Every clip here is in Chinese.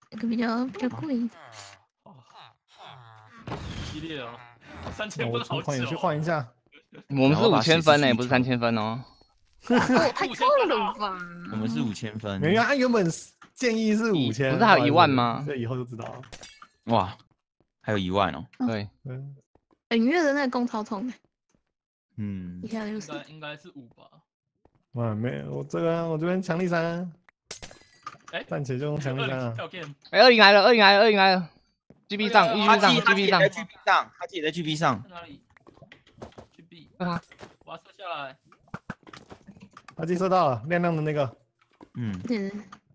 那个比较贵一点。 激烈哦，3000分好换，你去久。 换一下。 我们是5000分呢，不是3000分哦。 哦，太高了吧？ 我们是5000分。 没有，他原本建议是5000， 不是还有1万吗？ 这以后就知道了。 哇，还有1万哦。 对， 本月的那个公操通， 嗯， 一下就是应该是5吧。 哇，没，我这边强力3， 哎， 暂且就用强力3啊。 哎，20来了，GB 上，GB 上， ，GB 上，他自己在 GB 上。 哪里 ？GB 啊， 我要射下来。 他自己射到了，亮亮的那个。 嗯。 对。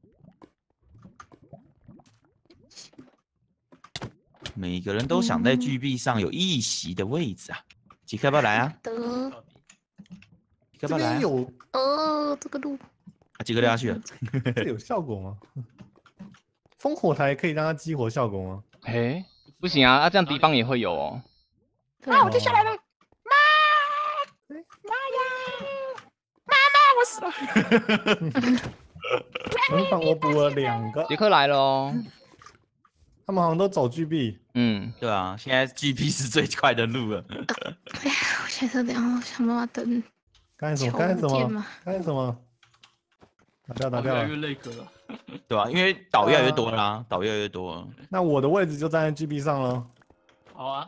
每个人都想在 GB 上有一席的位置啊！杰克要不要来啊？ 的。 要不要来？ 有这个路。 啊，杰克掉下去了。 这有效果吗？烽火台可以让它激活效果吗？ 哎，不行啊，这样敌方也会有哦。 啊，我就下来了。 妈，我死了。 门房我补了2个。 杰克来了哦。 他们好像都走 GB。 对啊，现在 GB 是最快的路了。 哎呀，我现在想办法等。 干什么？打掉了。 越来越累格了。 对啊，因为岛越来越多啦，岛越来越多了。 那我的位置就站在 GB 上了。 好啊。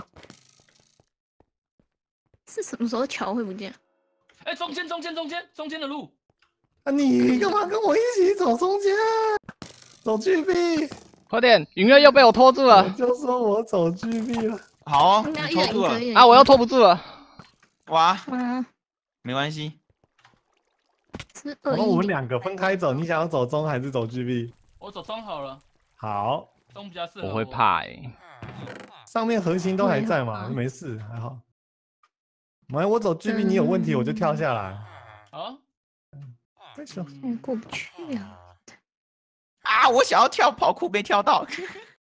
是什么时候桥会不见？ 哎，中间的路。 啊，你干嘛跟我一起走中间？走 GB。 快点，云月又被我拖住了。 我就说我走 GB 了。 好，你拖住了啊！我又拖不住了。 哇，没关系。 然后我们2个分开走，你想要走中还是走 GB？ 我走中好了。 好。 中比较适合我会怕哎。 上面核心都还在嘛，没事，还好。我走 GB， 你有问题我就跳下来。 好。 为什么？过不去啊！ 啊！我想要跳跑酷没跳到。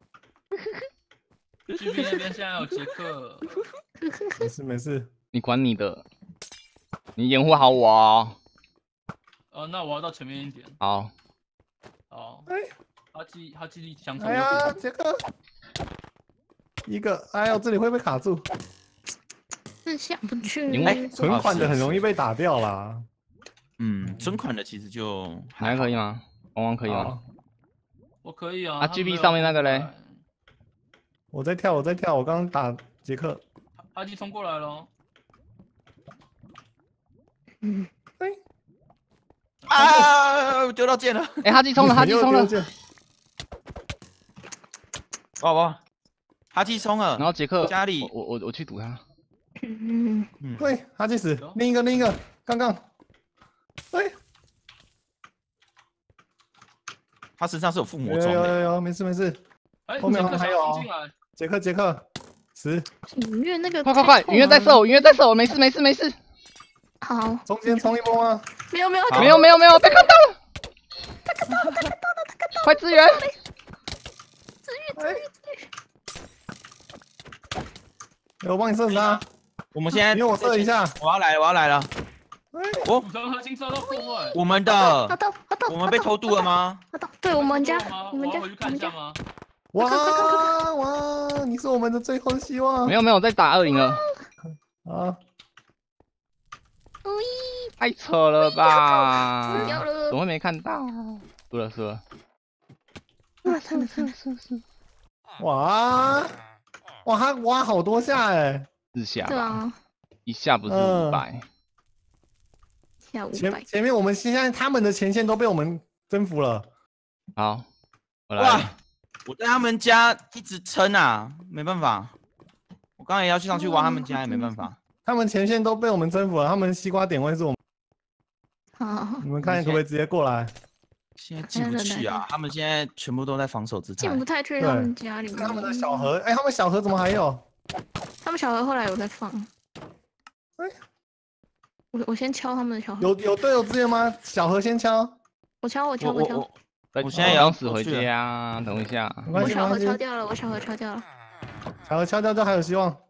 GB 那边现在有杰克。 没事。 你管你的，你掩护好我哦。 那我要到前面一点。 好。 好。哈基力相哎呀，杰克，一个，哎呦，这里会被卡住。 下不去。 存款的很容易被打掉啦。 存款的其实就还可以吗？汪可以吗？ 我可以啊。 啊 ，GB 上面那个嘞？ 我在跳，我刚刚打杰克。 哈基冲过来了。 啊！丢到剑了。 哎，哈基冲了。 哇！哈基冲了。 然后杰克家里， 我去堵他。 对，哈基死。另一个，刚刚。对。 他身上是有附魔装的。有，没事。后面还有杰克，死。 云月那个。 快！云月在射我，没事。 好。 中间冲一波吗？ 没有， 被看到了。 他看到了。 快支援！ 支援！ 我帮你射死他。 我们现在， 因为我射一下。 我要来了。 我核心射到破坏。 我们的，我们被偷渡了吗？ 对，我们家。 回去看一下吗？ 哇！你是我们的最后希望。 没有，在打202了。 啊！ 太扯了吧！ 怎么会没看到？输了。 是。 哇！他挖好多下哎。 4下。 对啊。 1下不是500。 下500。 前面我们现在他们的前线都被我们征服了。 好，我来。 我在他们家一直撑啊，没办法。我刚才也要上去挖他们家，也没办法。 他们前线都被我们征服了，他们西瓜点位是我们。 好。 你们看可不可以直接过来？ 现在进不去啊！他们现在全部都在防守姿态。 进不太去他们家里面。 他们的小河，他们小河怎么还有？ 他们小河后来有在放。我先敲他们的小河。 有队友支援吗？小河先敲。 我敲。 我现在也要死回家，等一下。 我小河敲掉了。小河敲掉就还有希望。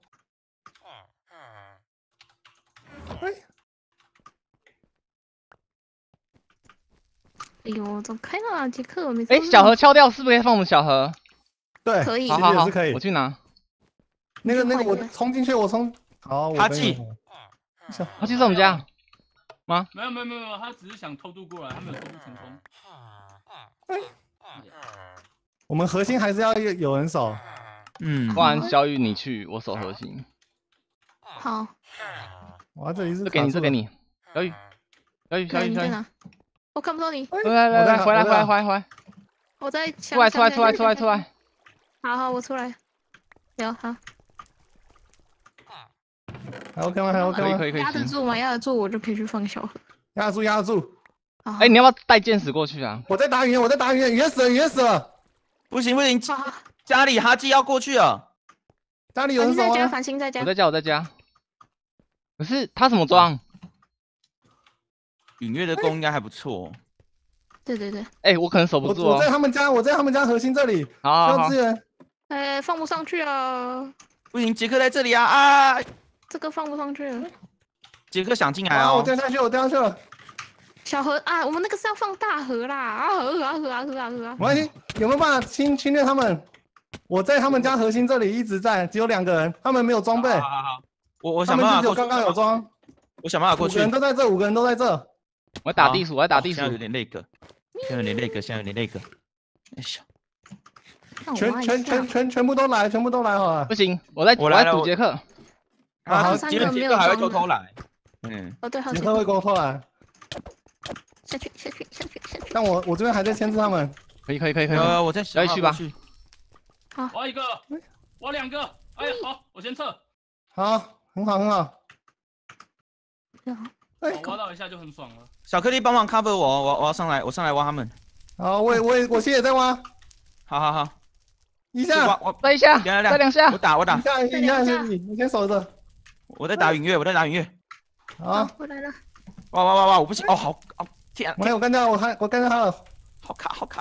哎呦，走开啦，杰克，我没。 哎，小盒敲掉，是不是可以放我们小盒？ 对， 可以。 好好好， 是可以。 我去拿。 那个，我冲进去，我冲。好， 哈记， 哈记是我们家吗？ 没有，他只是想偷渡过来，他没有偷渡成功。 我们核心还是要有人守。 不然小雨你去，我守核心。 好。 哇，这里是。 这给你，这给你。小雨。 你在哪？我看不到你。 来，回来。 我在。 出来。 好，我出来。有好。 还 OK 吗？还 OK 吗？ 可以。 压得住吗？压得住，我就可以去放小盒。 压得住。 哎，你要不要带剑矢过去啊？ 我在打语言，语言死了。不行， 家里哈基要过去了。 家里有人守啊。 繁星在家。 我在家。可是他怎么装？ 允月的弓应该还不错。 对。 哎，我可能守不住。 我在他们家核心这里。 好。 需要支援。 哎，放不上去啊。 不行，杰克在这里啊！ 这个放不上去了。 杰克想进来哦。 我掉下去了。 小盒啊，我们那个是要放大盒啦！盒。 没关系，有没有办法侵略他们？我在他们家核心这里一直在，只有2个人，他们没有装备。 好，我想办法。 他们只有刚刚有装。 我想办法过去。 5个人都在这。 我打地鼠。 现在有点那个。哎呀。全部都来好了。 不行，我在堵杰克。 好，杰克还会偷偷来。 对， 杰克会偷偷来。 下去。 但我这边还在牵制他们。 可以。 我再小雨去吧。 好。 挖1个，挖2个。哎，好，我先撤。 好，很好。 我挖到一下就很爽了。 小颗粒帮忙 cover 我要上来，我上来挖他们。 好，我现在也在挖。 好。 一下， 再一下，再2下。 我打。 一下，你先守着。 我在打允月。 好， 我来了。 哇，我不行哦，好天！ 我干掉他了。 好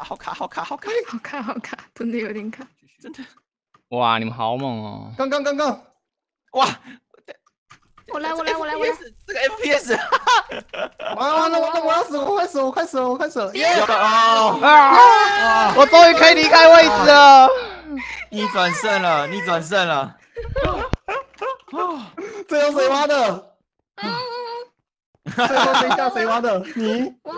卡， 真的有点卡， 真的。 哇，你们好猛哦！ 刚， 哇！ 我来！ 这个 FPS， 完了！我快死了！ 我终于可以离开位置了！ 逆转胜了！ 这有谁挖的？最后这一下谁挖的？你？ 我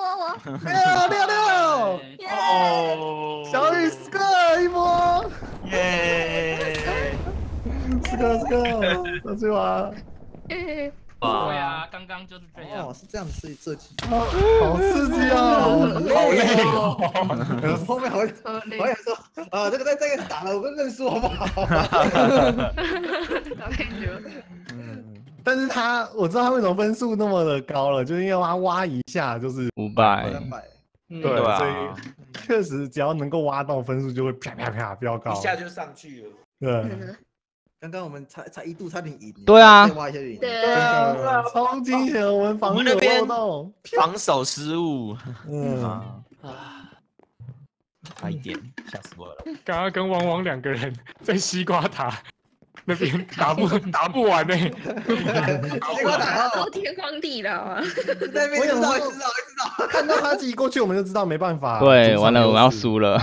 6！ 哦， 小雨4个一波！ 耶 ！4个，上去挖。 对啊，刚刚就是这样。 是这样子设计。 好刺激哦！ 好累哦。后面好想说这个再打了，我跟认输好不好？ 但是我知道他为什么分数那么的高了，就是因为他挖一下就是 500、 300，对，所以确实只要能够挖到分数就会啪飙高， 一下就上去了。 对， 刚刚我们才一度差点赢。 对啊， 再挖一下就赢。 对， 超惊险，我们防守漏洞， 防守失误。差一点，吓死我了。 刚刚跟汪2个人在西瓜塔那边打不完呢。 西瓜塔都天荒地老啊！ 那边知道， 看到他自己过去，我们就知道没办法。 对，完了，我要输了。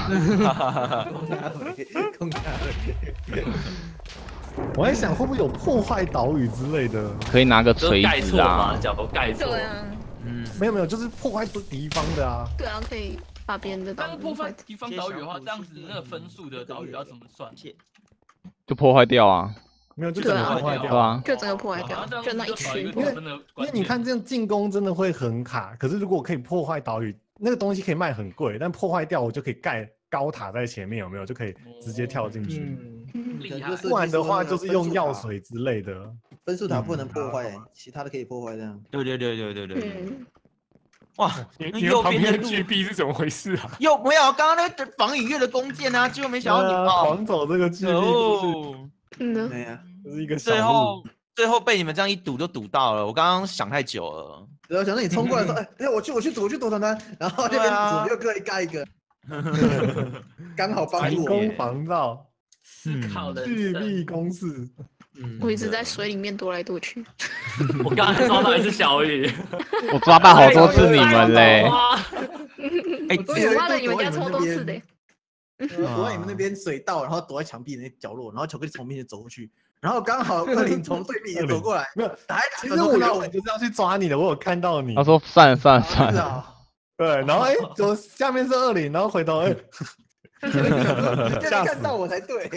我在想会不会有破坏岛屿之类的， 可以拿个锤子啊， 脚都盖错。 对啊， 没有，就是破坏敌方的啊。 对啊，可以把别人的岛屿。 但是破坏敌方岛屿的话，这样子那个分数的岛屿要怎么算？ 就破坏掉啊。 没有，就整个破坏掉啊， 就整个破坏掉，就那一区。 因为你看这样进攻真的会很卡，可是如果可以破坏岛屿，那个东西可以卖很贵，但破坏掉我就可以盖高塔在前面，有没有？就可以直接跳进去。 厉害。 不然的话就是用药水之类的。 分数塔不能破坏，其他的可以破坏这样。 对。哇， 你旁边的巨壁是怎么回事啊？ 又没有，刚刚那个防雨月的弓箭啊，结果没想到你狂走这个巨壁。 对呀， 就是一个最后被你们这样一堵就堵到了。我刚刚想太久了， 然后想到你冲过来说，哎，我去躲团，然后那边左右各盖一个，刚好帮助我。 攻防绕，巨壁攻势。 我一直在水里面躲来躲去。 我刚才抓到一只小雨， 我抓到好多次你们嘞。 哎， 我都有一挖了你们家度躲在超多次的。 躲在你们那边水道，然后躲在墙壁那角落，然后巧克力从面前走过去，然后刚好20从对面也走过来， 没有， 打一打， 其实我原本就是要去抓你的，我有看到你。 他说算了算了是算了， 啊， 对，然后怎么下面是20，然后回头你看到我才对。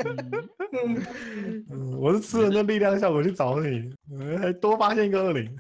我是吃了那力量效果去找你，还多发现一个20。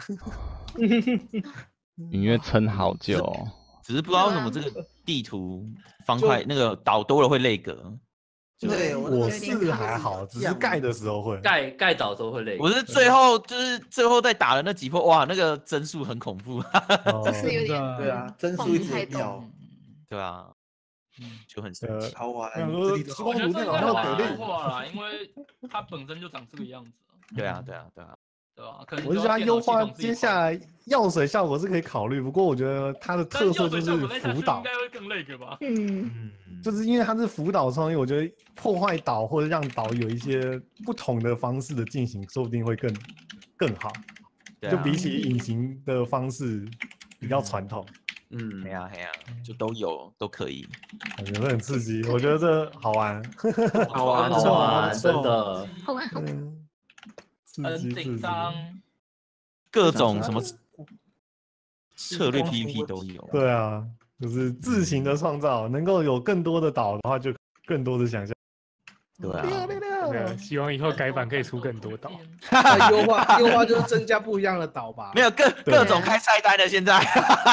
隐约撑好久哦。 只是不知道为什么这个地图方块那个岛多了会累格。 对， 我是还好，只是盖的时候会。 盖岛都会累。 我是最后在打的那几波，哇，那个帧数很恐怖。 这是有点对啊，帧数一直在掉， 对啊，就很神奇。 超玩。 时光图片好像有给力。 化啦，因为它本身就长这个样子。 对啊。 对吧？可能我就觉得它优化接下来药水效果是可以考虑，不过我觉得它的特色就是辅导， 应该会更累个吧？ 就是因为它是辅导创意，我觉得破坏岛或者让岛有一些不同的方式的进行，说不定会更好。就比起隐形的方式比较传统。 嘿呀，就都可以， 我觉得很刺激，我觉得这好玩， 好玩，真的好玩。 很紧张， 各种什么策略 PVP 都有。 对啊，就是自行的创造，能够有更多的岛的话，就更多的想象。 对啊， 对，希望以后改版可以出更多岛。 优化就是增加不一样的岛吧。 没有各种开菜单的，现在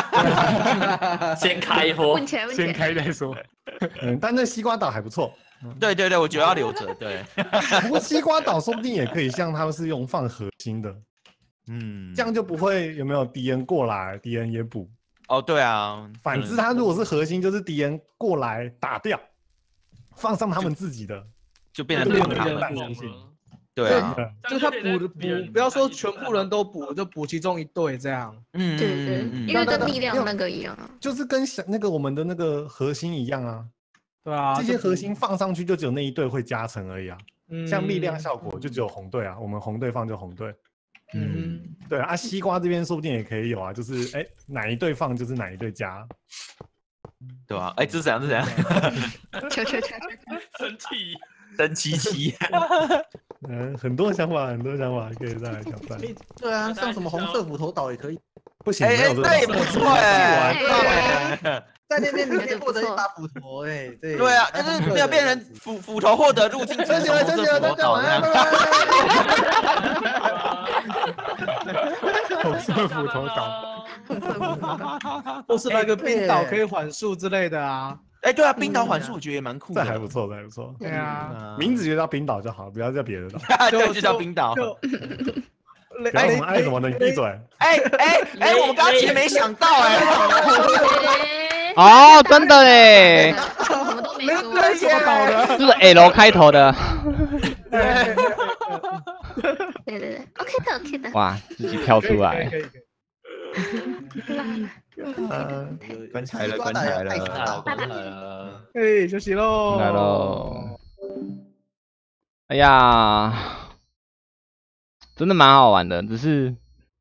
先开火， 先开再说。 但那西瓜岛还不错。 对，我觉得要留着。对， 不过西瓜岛说不定也可以像他们是用放核心的，这样就不会有没有敌人过来，敌人也补。 哦，对啊。 反之，他如果是核心，就是敌人过来打掉，放上他们自己的， 就变成他们弹性。 对啊， 就是他补，不要说全部人都补，就补其中一队这样。 对，因为跟力量那个一样啊， 就是跟那个我们的那个核心一样啊。 对啊， 这些核心放上去就只有那一队会加成而已啊。像力量效果就只有红队啊，我们红队放就红队。对啊，西瓜这边说不定也可以有啊，就是哪一队放就是哪一队加。 对吧？这是怎样？生气。 很多想法，可以再来挑战。 对啊，像什么红色斧头岛也可以。 不行，没有这个。 那也不错在那边你可以获得一把斧头， 对啊，就是没有变成斧头获得入境，真的斧头岛红色斧头岛， 或是那个冰岛可以缓速之类的啊。 对啊，冰岛缓速我觉得也蛮酷的， 这还不错。 对啊， 名字就叫冰岛就好，不要叫别的岛。 对，就叫冰岛。 不要什么爱什么的，你闭嘴。 我们刚刚其实没想到哦，真的嘞， 什么都没说， 什么岛的？ 是不是 L 开头的？ 对，OK 的。 哇，自己跳出来。 关起来了。 休息喽。 来喽。哎呀，真的蛮好玩的，只是，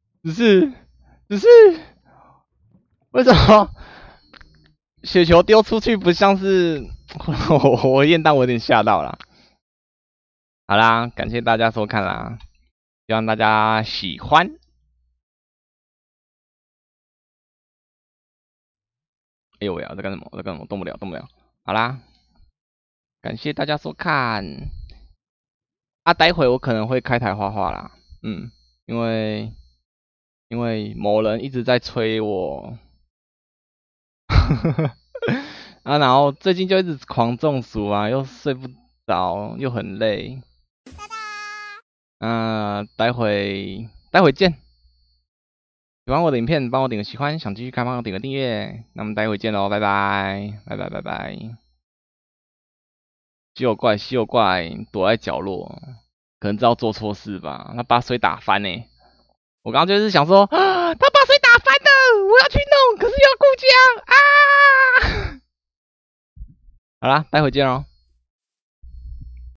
为什么雪球丢出去不像是我验弹，我有点吓到了。好啦，感谢大家收看啦，希望大家喜欢。哎呦喂啊，在干什么？动不了。好啦，感谢大家收看。待会我可能会开台画画啦，因为某人一直在催我，然后最近就一直狂中暑啊，又睡不着，又很累。待会见。喜欢我的影片，帮我点个喜欢，想继续看帮我点个订阅。那么待会见喽，拜拜。稀有怪躲在角落，可能知道做错事吧？他把水打翻呢。我刚刚就是想说，他把水打翻了，我要去弄，可是又要顾家啊。好啦，待会见喽。